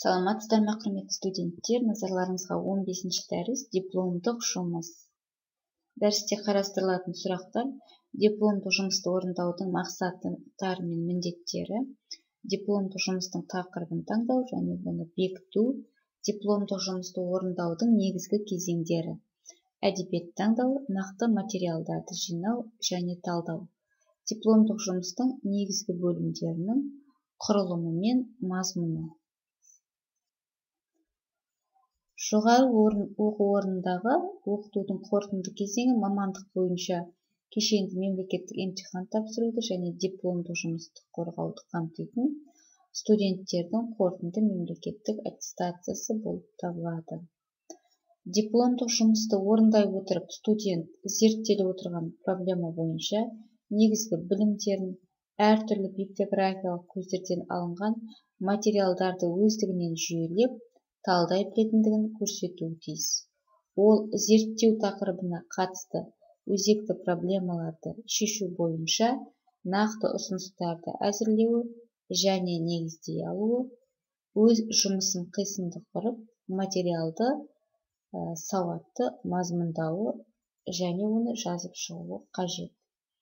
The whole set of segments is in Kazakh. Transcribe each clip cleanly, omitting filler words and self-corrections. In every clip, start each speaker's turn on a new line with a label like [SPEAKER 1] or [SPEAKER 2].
[SPEAKER 1] Саламатсыздар ма, құрметті студенттер? Назарларыңызға 15-ші дәріс дипломдық жұмыс. Дәрісте қарастырылатын сұрақтар: дипломдық жұмысты орындаудың мақсаттары мен міндеттері, дипломдық жұмыстың тақырыбын таңдау және оны бекіту, дипломдық жұмысты орындаудың негізгі кезеңдері, әдебиет таңдау, нақты материалдарды жинау және талдау, дипломдық жұмыстың негізгі бөлімдерінің құрылымы мен мазмұны. Жоғары оқу орнындағы оқытудың қорытынды кезеңі мамандық бойынша кешенді мемлекеттік емтихан тапсыруды және дипломдық жұмысты қорғауды қамтитын студенттердің қорытынды мемлекеттік аттестациясы болып табылады. Дипломдық жұмысты орындай отырып студент зерттеліп отырған проблема бойынша негізгі білімдерін, әртүрлі библиографиялық көздерден алынған материалдарды өздігінен жүйелеп талдай білетіндігін көрсетуі тиіс. Ол зерттеу тақырыбына қатысты өзекті проблемаларды шешу бойынша нақты ұсыныстарды әзірлеуі және негіздей алуы, өз жұмысын қисынды құрып, материалды сауатты мазмұндауы және оны жазып шығуы қажет.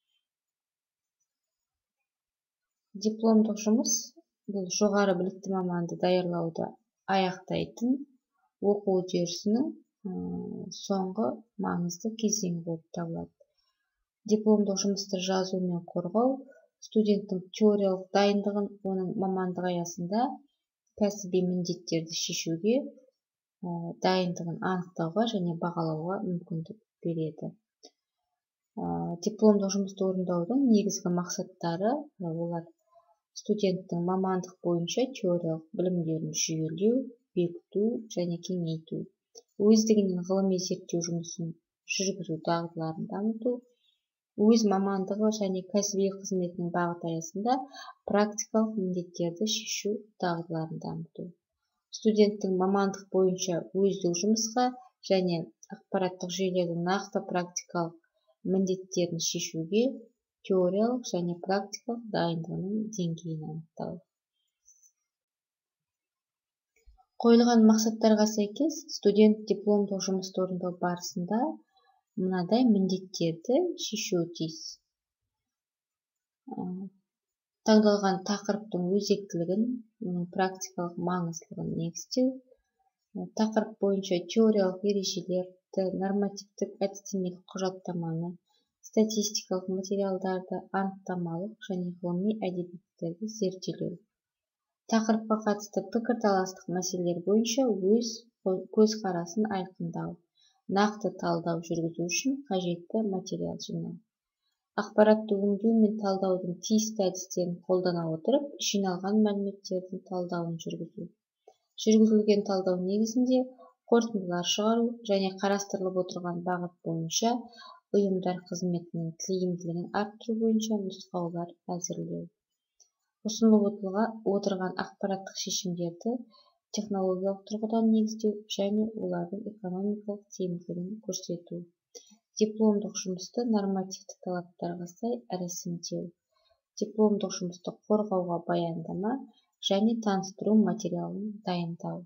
[SPEAKER 1] Дипломдық жұмыс бұл жоғары білікті маманды даярлауды аяқтайтын оқу үдерісінің соңғы маңызды кезеңі болып табылады. Дипломдық жұмысты жазу мен қорғау студенттің теориялық дайындығын, оның мамандық аясында кәсіби міндеттерді шешуге дайындығын анықтауға және бағалауға мүмкіндік береді. Дипломдық жұмысты орындаудың негізгі мақсаттары олар: студенттің мамандық бойынша теориялық білімдерін жүйелеу, бекіту және кеңейту, өздігінен ғылыми зерттеу жұмысын жүргізу дағдыларын дамыту, өз мамандығы және кәсіби қызметінің бағыты аясында практикалық міндеттерді шешу дағдыларын дамыту. Студенттің мамандық бойынша өздік жұмысқа және ақпараттық жүйелердің нақты практикалық міндеттерін шешуге теориялық және практикалық дайындығының деңгейін анықтау. Қойылған мақсаттарға сәйкес студент дипломдық жұмысты орындау барысында мынадай міндеттерді шешуі тиіс: таңдалған тақырыптың өзектілігін, оның практикалық маңыздылығын негіздеу, тақырып бойынша теориялық ережелерді, нормативтік әдістемелік құжаттаманы, статистикалық материалдарды, анықтамалық және ғылыми әдебиеттерді зерделеу. Тақырыпқа қатысты пікірталастық мәселелер бойынша өз көзқарасын айқындау, нақты талдау жүргізу үшін қажетті материал жинау. Ақпаратты өңдеу мен талдаудың тиісті әдістерін қолдана отырып, жиналған мәліметтердің талдауын жүргізу. Жүргізілген талдау негізінде қорытындылар шығару және қарастырылып отырған бағыт бойынша ұйымдар қызметінің тиімділігін арттыру бойынша нұсқаулар әзірлеу. Ұсынылып отырған ақпараттық шешімдерді технологиялық тұрғыдан негіздеу және олардың экономикалық тиімділігін көрсету. Дипломдық жұмысты нормативтік талаптарға сай рәсімдеу. Дипломдық жұмысты қорғауға баяндама және таныстыру материалын дайындау.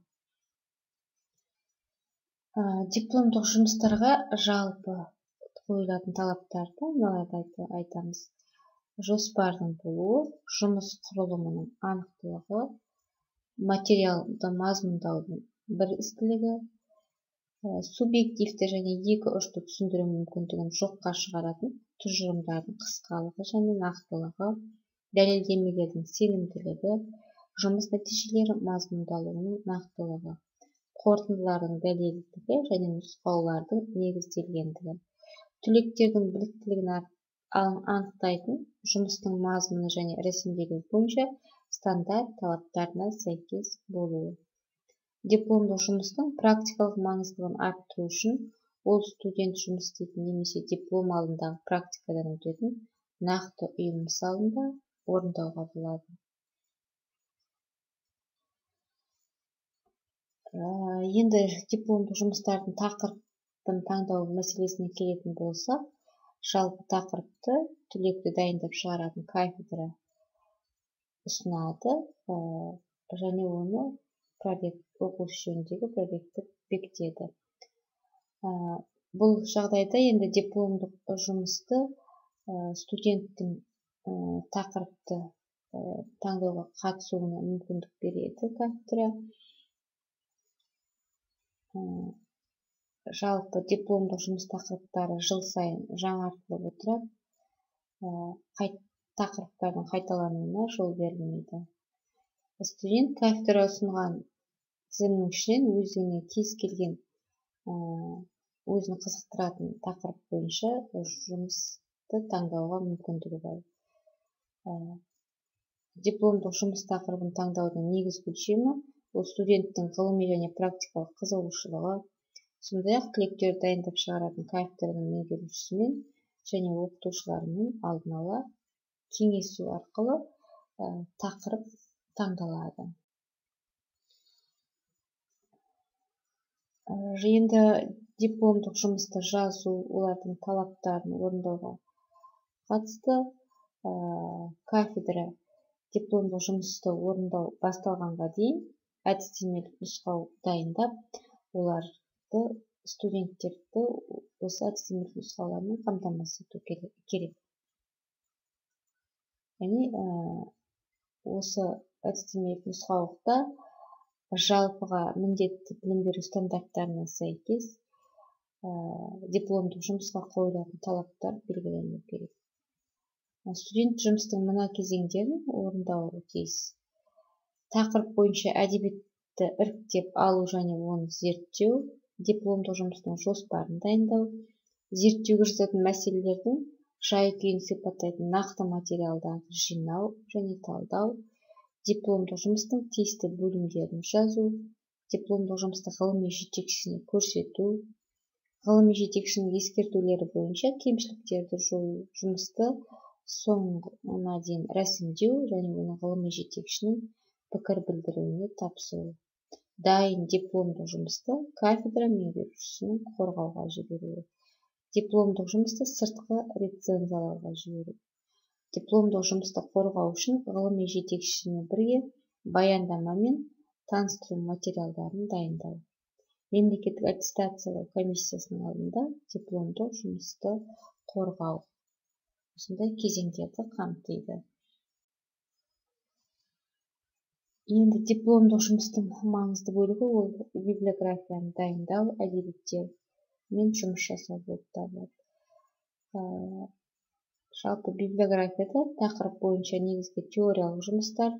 [SPEAKER 1] Дипломдық жұмыстарға жалпы қойылатын талаптарды мыналарды айтамыз: жоспардың болуы, жұмыс құрылымының анықтылығы, материалды мазмұндаудың бірізділігі, субъективті және екі ұшты түсіндіру мүмкіндігін жоққа шығаратын тұжырымдардың қысқалығы және нақтылығы, дәлелдемелердің сенімділігі, жұмыс нәтижелері мазмұндалуының нақтылығы, қорытындылардың дәлелділігі және нұсқаулардың негізделгендігі, түлектердің біліктілігін анықтайтын жұмыстың мазмұны және рәсімделуі бойынша стандарт талаптарына сәйкес болуы. Дипломдық жұмыстың практикалық маңыздылығын арттыру үшін ол студент жұмыс істейтін немесе диплом алдындағы практикадан өтетін нақты ұйым мысалында орындауға болады. Енді дипломдық жұмыстардың тақырыбын таңдау мәселесіне келетін болсақ, жалпы тақырыпты түлекті дайындап шығаратын кафедра ұсынады және оны оқу жөніндегі проектті бекітеді. Бұл жағдайда енді дипломдық жұмысты студенттің тақырыпты таңдауға қатысуына мүмкіндік береді кафедра. Жалпы дипломдық жұмыс тақырыптары жыл сайын жаңартылып отырады. Тақырыптардың қайталануына жол берілмейді. Студент кафедра ұсынған тізімнің ішінен өзіне кез келген өзін қызықтыратын тақырып бойынша жұмысты таңдауға мүмкіндігі бар. Дипломдық жұмыс тақырыбын таңдаудың негізгі өлшемі ол студенттің ғылыми және практикалық қызығушылығы, сондай-ақ түлектерді дайындап шығаратын кафедраның меңгерушісімен және оқытушыларымен алдын ала кеңесу арқылы тақырып таңдалады. Енді дипломдық жұмысты жазу, олардың талаптарын орындауға қатысты кафедра дипломдық жұмысты орындау басталғанға дейін әдістемелік нұсқау дайындап, оларды студенттерді осы әдістемелік нұсқаулармен қамтамасыз ету керек. Яғни осы әдістемелік нұсқаулықта жалпыға міндетті білім беру стандарттарына сәйкес дипломдық жұмысқа қойылатын талаптар белгіленуі керек. Студент жұмыстың мына кезеңдерін орындауы тиіс. Тақырып бойынша әдебиетті іріктеп алу және оны зерттеу, дипломдық жұмыстың жоспарын дайындау, зерттеуге жататын мәселелердің жай-күйін сипаттайтын нақты материалдарды жинау және талдау, дипломдық жұмыстың тиісті бөлімдерін жазу, дипломдық жұмысты ғылыми жетекшісіне көрсету, ғылыми жетекшінің ескертулері бойынша кемшіліктерді жою, жұмысты соңына дейін рәсімдеу және оны ғылыми жетекшінің пікір білдіруіне тапсыру. Дайын дипломдық жұмысты кафедра меңгерушісінің қорғауға жіберуі. Дипломдық жұмысты сыртқы рецензиялауға жіберу. Дипломдық жұмысты қорғау үшін ғылыми жетекшімен бірге баяндама мен таныстыру материалдарын дайындау. Мемлекеттік аттестациялау комиссиясының алдында дипломдық жұмысты қорғау. Осындай кезеңдерді қамтиды. Енді дипломдық жұмыстың маңызды бөлігі ол библиографияны дайындау, әдебиеттермен жұмыс жасау болып табылады. Жалпы библиографияда тақырып бойынша негізгі теориялық жұмыстар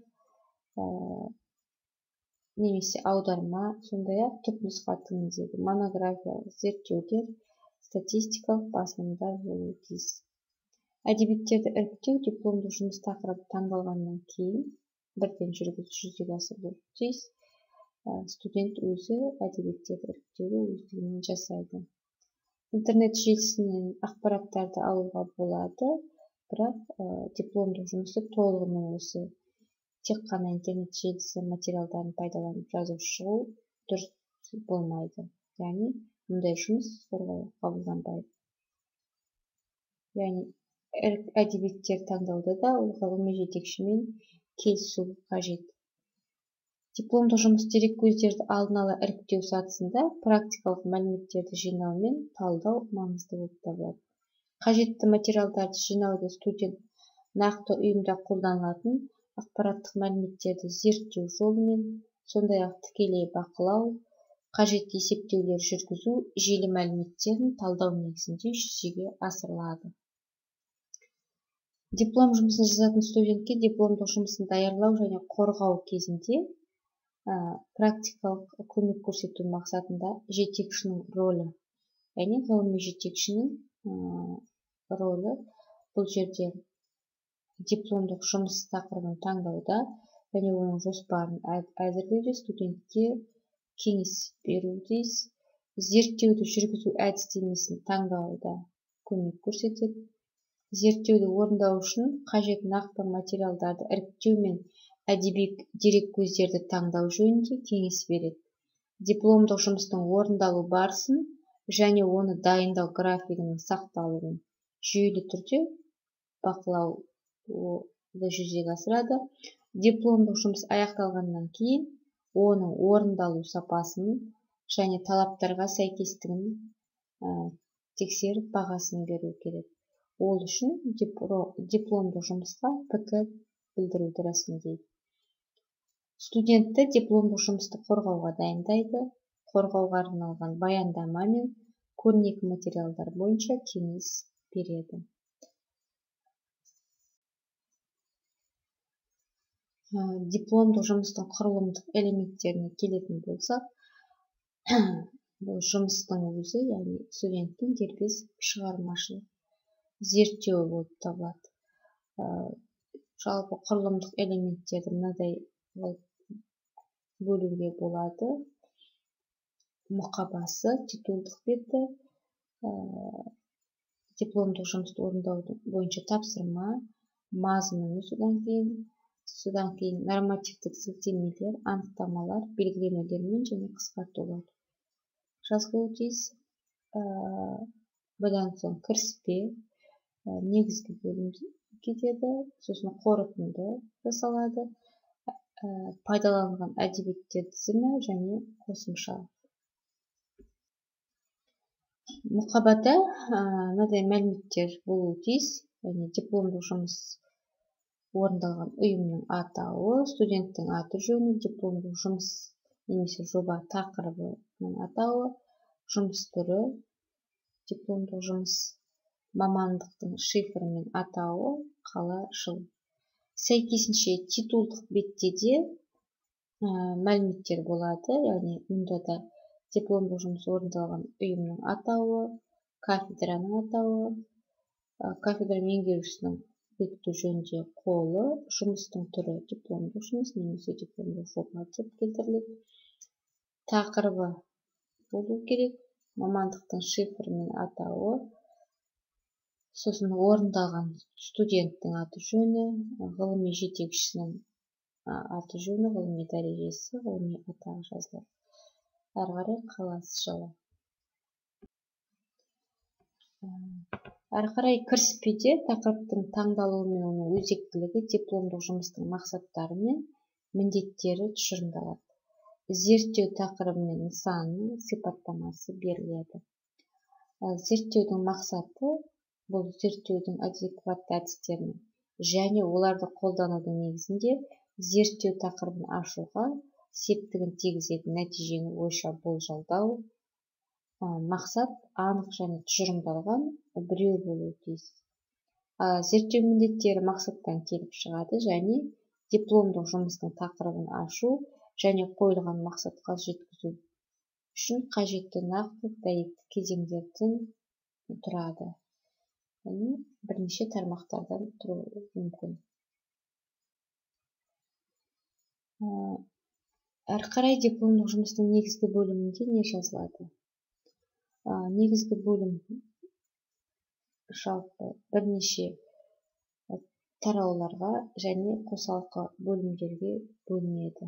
[SPEAKER 1] немесе аударма, сондай-ақ түпнұсқа тіліндегі монографиялық зерттеулер, статистикалық басылымдар болуы тиіс. Әдебиеттерді іріктеу дипломдық жұмыс тақырыбы таңдалғаннан кейін бірден жүзеге асырылуы тиіс. Студент өзі әдебиеттерді іріктеуді өздігінен жасайды. Интернет желісінен ақпараттарды алуға болады, бірақ дипломдық жұмысты толығымен осы тек қана интернет желісі материалдарын пайдаланып жазып шығу дұрыс болмайды. Яғни, мұндай жұмыс қабылданбайды. Яғни, әдебиеттер таңдауда да ол ғылыми жетекшімен келісу қажет. Дипломдық жұмыс дереккөздерді алдын ала іріктеу сатысында практикалық мәліметтерді жинау мен талдау маңызды болып табылады. Қажетті материалдарды жинауды студент нақты ұйымда қолданылатын ақпараттық мәліметтерді зерттеу жолымен, сондай-ақ тікелей бақылау, қажетті есептеулер жүргізу, желі мәліметтерін талдау негізінде жүзеге асырылады. Диплом жұмысын жазатын студентке дипломдық жұмысын даярлау және қорғау кезінде практикалық көмек көрсету мақсатында жетекшінің рөлі, яғни ғылыми жетекшінің рөлі бұл жерде дипломдық жұмыс тақырыбын таңдауда және оның жоспарын әзірлеуде студентке кеңес беруде, зерттеуді жүргізу әдістемесін таңдауда көмек көрсетеді. Зерттеуді орындау үшін қажет нақты материалдарды іріктеу мен әдеби дереккөздерді таңдау жөнінде кеңес береді. Дипломдық жұмыстың орындалу барысын және оны дайындау графигінің сақталуын жүйелі түрде бақылауды жүзеге асырады. Дипломдық жұмыс аяқталғаннан кейін оның орындалу сапасын және талаптарға сәйкестігін тексеріп бағасын беру керек. Ол үшін дипломдық жұмысқа пікір білдіруді рәсімдейді. Студентті дипломдық жұмысты қорғауға дайындайды, қорғауға арналған баяндама мен көрнекі материалдар бойынша кеңес береді. Дипломдық жұмыстың құрылымдық элементтеріне келетін болсақ, бұл жұмыстың өзі, яғни студенттің дербес шығармашылық зерттеуі болып табылады. Жалпы құрылымдық элементтерді мынадай бөлуге болады. Мұқабасы, титулдық беті, дипломдық жұмысты орындау бойынша тапсырма, мазмұны, содан кейін нормативтік сілтемелер, анықтамалар, белгілемелермен және қысқартулар жазылуы тиіс. Бұдан соң кіріспе, негізгі бөлім кетеді, сосын қорытынды жасалады, пайдаланған әдебиеттер тізімі және қосымша. Мұқабада мынадай мәліметтер болуы тиіс, яғни дипломдық жұмыс орындалған ұйымның атауы, студенттің аты жөні, дипломдық жұмыс немесе жоба тақырыбының атауы, жұмыс түрі, дипломдық жұмыс мамандықтың шифры мен атауы, қала, жыл. Сәйкесінше титулдық бетте де мәліметтер болады, яғни мұнда да дипломдық жұмыс орындалған ұйымның атауы, кафедраның атауы, кафедра меңгерушісінің бекіту жөнінде қолы, жұмыстың түрі дипломдық жұмыс немесе дипломдық жоба деп келтіріледі. Тақырыбы болу керек, мамандықтың шифры мен атауы, сосын орындалған студенттің аты жөні, ғылыми жетекшісінің аты жөні, ғылыми дәрежесі, ғылыми атағы жазылады. Әрі қарай қаласы, жылы. Әрі қарай кіріспеде тақырыптың таңдалуы мен оның өзектілігі, дипломдық жұмыстың мақсаттары мен міндеттері тұжырымдалады. Зерттеу тақырыбы мен нысанының сипаттамасы беріледі. Зерттеудің мақсаты бұл зерттеудің адекватты әдістерін және оларды қолданудың негізінде зерттеу тақырыбын ашуға септігін тигізетін нәтижені ойша болжалдау. Мақсат анық және тұжырымдалған біреу болуы тиіс. Зерттеу міндеттері мақсаттан келіп шығады және дипломдық жұмыстың тақырыбын ашу және қойылған мақсатқа жеткізу үшін қажетті нақты дәйекті кезеңдерден тұрады. Бірнеше тармақтардан тұруы мүмкін. Әрі қарай дипломдық жұмыстың негізгі бөлімінде не жазылады? Негізгі бөлім жалпы бірнеше тарауларға және қосалқы бөлімдерге бөлінеді.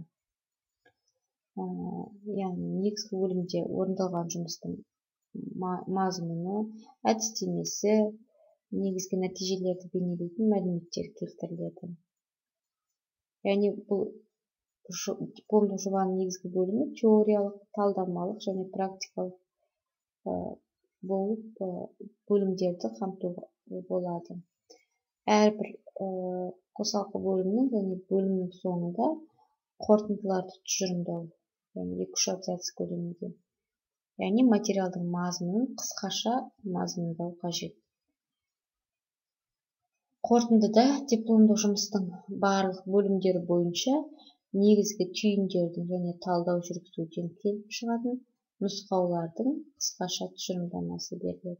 [SPEAKER 1] Яғни негізгі бөлімде орындалған жұмыстың мазмұны, әдістемесі, негізгі нәтижелерді бейнелейтін мәліметтер келтіріледі. Яғни бұл дипломдық жобаның негізгі бөлімі теориялық, талдамалық және практикалық болып бөлімдерді қамтуға болады. Әрбір қосалқы бөлімнің және бөлімнің соңында қорытындыларды тұжырымдау, яғни 2-3 абзац көлемінде. Яғни материалдың мазмұнын қысқаша мазмұндау қажет. Қорытындыда дипломдық жұмыстың барлық бөлімдері бойынша негізгі түйіндердің және талдау жүргізуден келіп шығатын нұсқаулардың қысқаша тұжырымдамасы беріледі.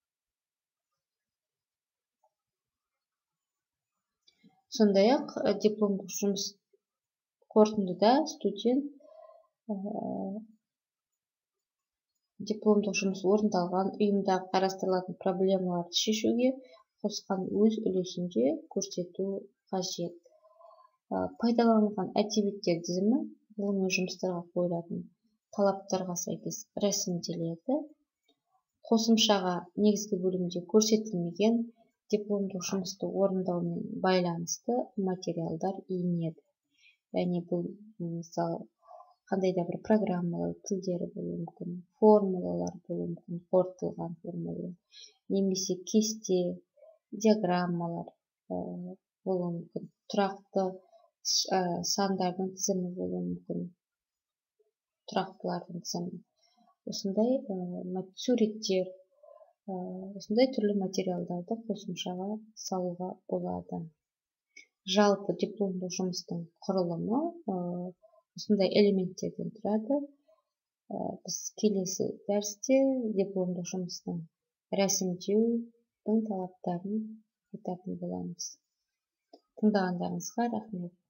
[SPEAKER 1] Сондай-ақ дипломдық жұмыс қорытындыда студент дипломдық жұмыс орындалған ұйымдағы қарастырылатын проблемаларды шешуге қосқан өз үлесін де көрсету қажет. Пайдаланылған әдебиеттер тізімі ғылыми жұмыстарға қойылатын талаптарға сәйкес рәсімделеді. Қосымшаға негізгі бөлімде көрсетілмеген дипломдық жұмысты орындаумен байланысты материалдар енеді. Яғни бұл мысалы қандай да бір программалау тілдері болуы мүмкін, формулалар болуы мүмкін, қорытылған формулалар, немесе кесте, диаграммалар болуы мүмкін, тұрақты сандардың тізімі болуы мүмкін, тұрақтылардың тізімі. Осындай суреттер, осындай түрлі материалдарды қосымшаға салуға болады. Жалпы дипломдық жұмыстың құрылымы осындай элементтерден тұрады. Біз келесі дәрісте дипломдық жұмыстың рәсімдеудің талаптарын айтатын боламыз. Тыңдағандарыңызға рахмет.